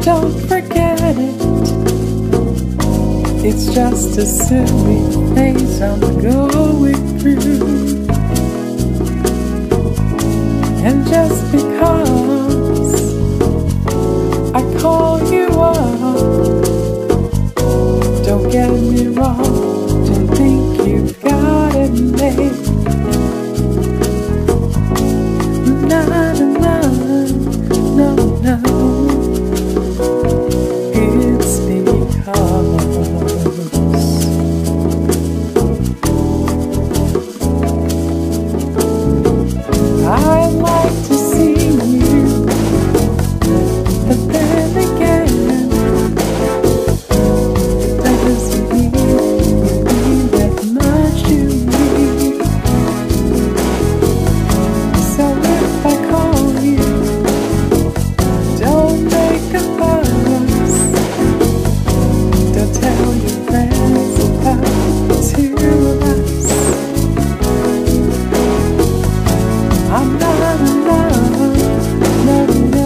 don't forget it. It's just a silly phase I'm going through. And just because I call you up, don't get me wrong, don't think you've got it made. No, no, no, no, it's because I'd like to see you, but then again, it doesn't mean that much to me. So if I call you, don't make a fuss. Don't tell your friends about the two of us. I'm not alone, no, no.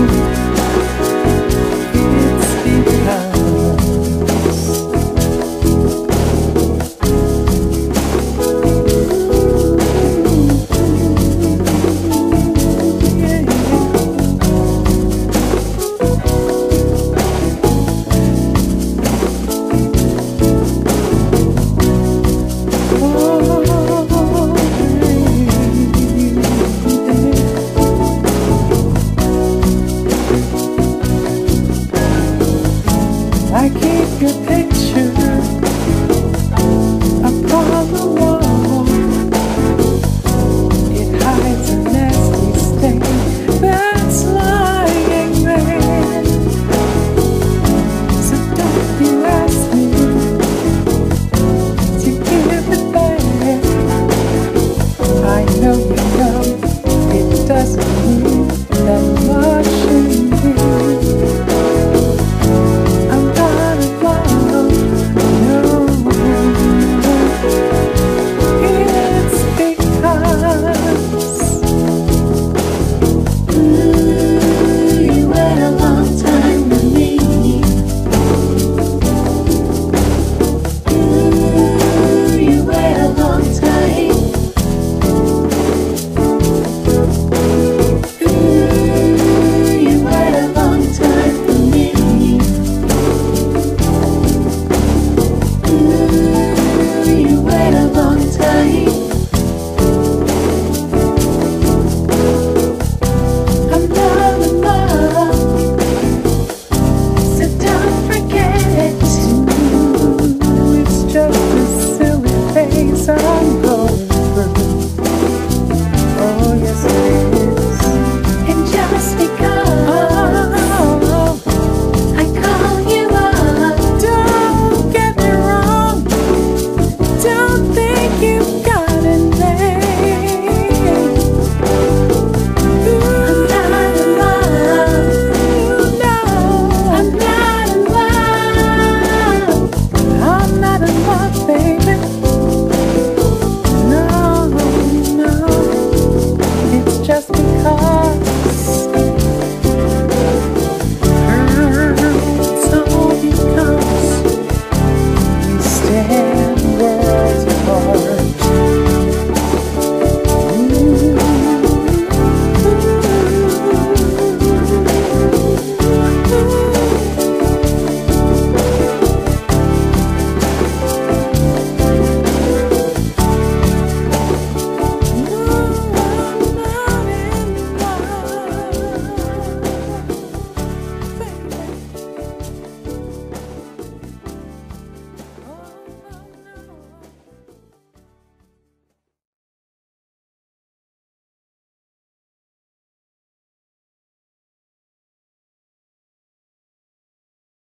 It's because yeah. I keep your